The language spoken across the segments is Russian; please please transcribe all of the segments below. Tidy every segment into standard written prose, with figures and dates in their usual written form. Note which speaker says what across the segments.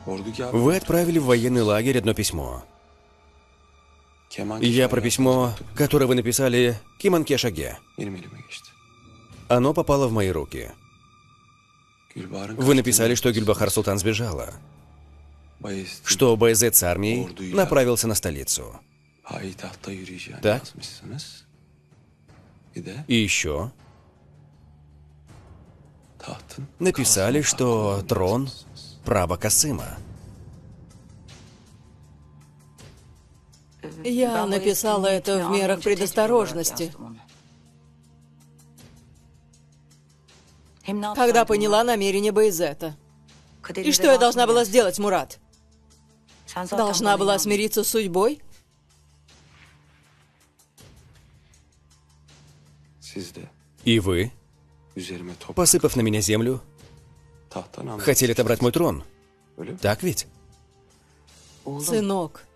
Speaker 1: Вы отправили в военный лагерь одно письмо. Я про письмо, которое вы написали Кеманкеш Аге. Оно попало в мои руки. Вы написали, что Гюльбахар Султан сбежала, что Баязет с армией направился на столицу. Так? И еще написали, что трон – право Касыма.
Speaker 2: Я написала это в мерах предосторожности. Когда поняла намерение Баязета. И что я должна была сделать, Мурат? Должна была смириться с судьбой?
Speaker 1: И вы, посыпав на меня землю, хотели отобрать мой трон. Так ведь?
Speaker 2: Сынок,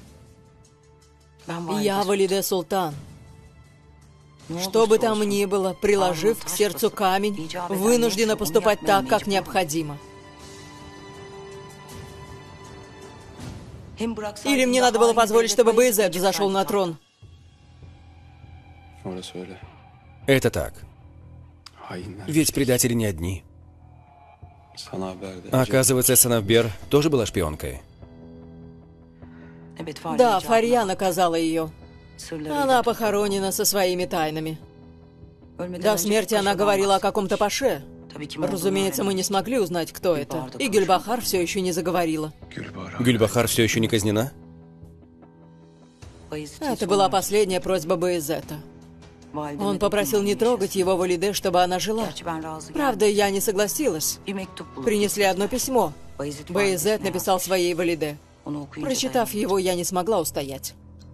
Speaker 2: я Валиде Султан. Что бы там ни было, приложив к сердцу камень, вынуждена поступать так, как необходимо. Или мне надо было позволить, чтобы Баязет зашел на трон?
Speaker 1: Это так. Ведь предатели не одни. Оказывается, Санавбер тоже была шпионкой.
Speaker 2: Да, Фарья наказала ее. Она похоронена со своими тайнами. До смерти она говорила о каком-то паше. Разумеется, мы не смогли узнать, кто это. И Гюльбахар все еще не заговорила.
Speaker 1: Гюльбахар все еще не казнена?
Speaker 2: Это была последняя просьба Баязета. Он попросил не трогать его Валиде, чтобы она жила. Правда, я не согласилась. Принесли одно письмо. Баязет написал своей Валиде. Прочитав его, я не смогла устоять.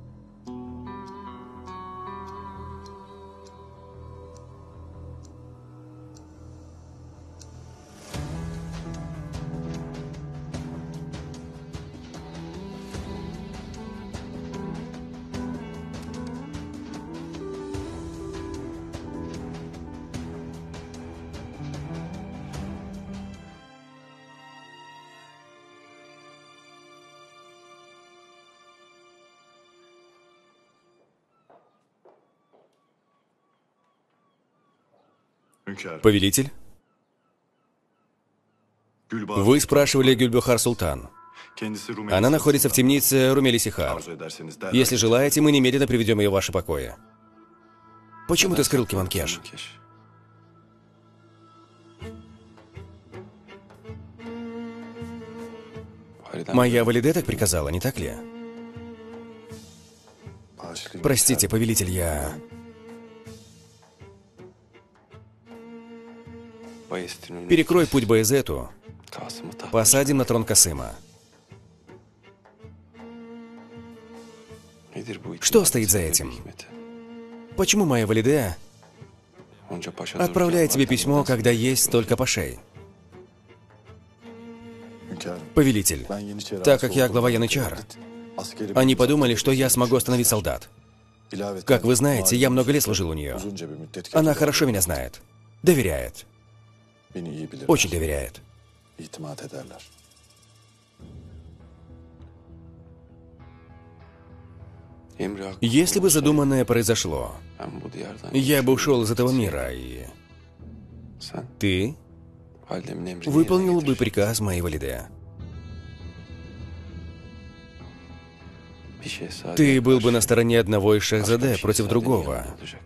Speaker 1: Повелитель? Вы спрашивали Гюльбахар Султан. Она находится в темнице Румели-Сихар. Если желаете, мы немедленно приведем ее в ваши покои. Почему ты скрыл Кеманкеш? Моя Валиде так приказала, не так ли? Простите, повелитель, я... Перекрой путь Баязету. Посадим на трон Касыма. Что стоит за этим? Почему моя Валиде отправляет тебе письмо, когда есть столько пашей? Повелитель, так как я глава Янычар, они подумали, что я смогу остановить солдат. Как вы знаете, я много лет служил у нее. Она хорошо меня знает. Доверяет. Очень доверяет. Если бы задуманное произошло, я бы ушел из этого мира, и... Ты выполнил бы приказ моей Валиде. Ты был бы на стороне одного из Шахзаде против другого.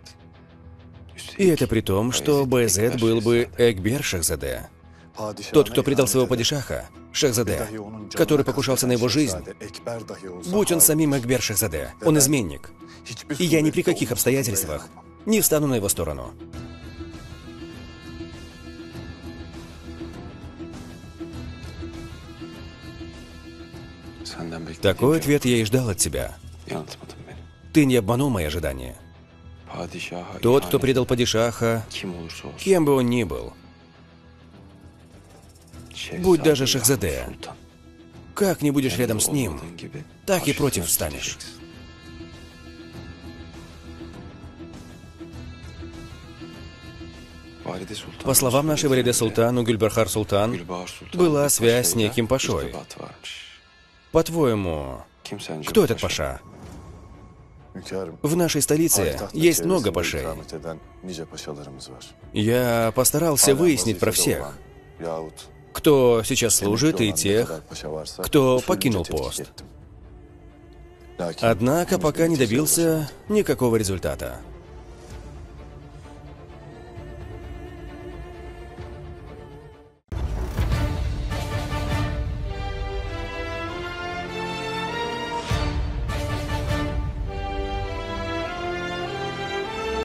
Speaker 1: И это при том, что Баязет был бы Экбер Шахзаде. Тот, кто предал своего падишаха, Шахзаде, который покушался на его жизнь, будь он самим Экбер Шахзаде, он изменник. И я ни при каких обстоятельствах не встану на его сторону. Такой ответ я и ждал от тебя. Ты не обманул мои ожидания. Тот, кто предал падишаха, кем бы он ни был, будь даже Шахзаде, как не будешь рядом с ним, так и против встанешь. По словам нашей Валиде Султан, у Гюльбахар Султан была связь с неким пашой. По-твоему, кто этот паша? В нашей столице есть много пашей. Я постарался выяснить про всех, кто сейчас служит, и тех, кто покинул пост. Однако пока не добился никакого результата.